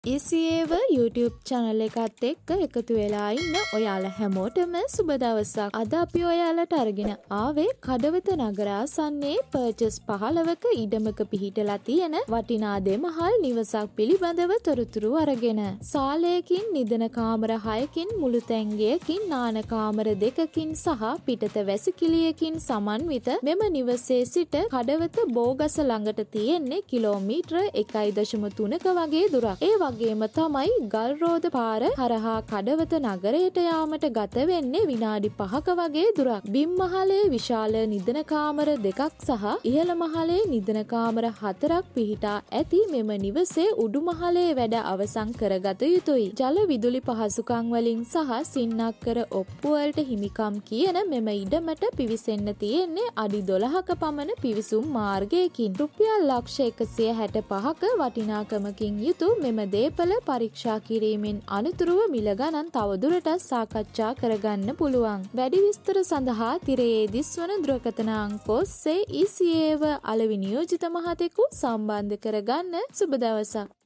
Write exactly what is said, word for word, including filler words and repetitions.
E C A ව YouTube channel එකත් එක්ක එකතු වෙලා ඉන්න ඔයාලා හැමෝටම සුබ දවසක්. අද අපි ඔයාලට අරගෙන ආවේ කඩවත නගරාසන්නයේ පර්චස් පහළවක ඉඩමක පිහිටලා තියෙන වටිනා දෙමහල් නිවසක් පිළිබඳව තොරතුරු අරගෙන. සාලයකින් නිදන කාමර හයකින් මුළු තැන්ගයකින් නාන කාමර දෙකකින් සහ පිටත වැසිකිළියකින් සමන්විත මෙම නිවසේ සිට කඩවත බෝගස ළඟට තියෙන්නේ කිලෝමීටර එකයි දශම තුනක වගේ දුරක්. ඒ වගේම තමයි ගල්රෝද පාර හරහා කඩවත නගරයට යාමට ගත වෙන්නේ විනාඩි පහක වගේ දුරක්. බිම් මහලේ විශාල නිදන කාමර දෙකක් සහ ඉහළ මහලේ නිදන කාමර හතරක් පිහිටා ඇති මෙම නිවසේ උඩු මහලේ වැඩ අවසන් කරගත යුතුයි. ජල විදුලි පහසුකම් වලින් සහ සින්නක්කර ඔප්පුවලට හිමිකම් කියන මෙම ඉඩමට පිවිසෙන්න තියෙන්නේ අඩි දොළහක පමණ පිවිසුම් මාර්ගයකින්. රුපියල් ලක්ෂ එකසිය හැට පහක වටිනාකමකින් යුතු මෙම දේපල පරීක්ෂා කිරීමෙන් අනතුරුව මිල ගණන් තවදුරටත් සාකච්ඡා කරගන්න පුළුවන්. වැඩි විස්තර සඳහා තිරයේ දිස්වන දුරකථන අංක ඔස්සේ E C A ව අලෙවි නියෝජිත මහතෙකු සම්බන්ධ කරගන්න. සුබ දවසක්.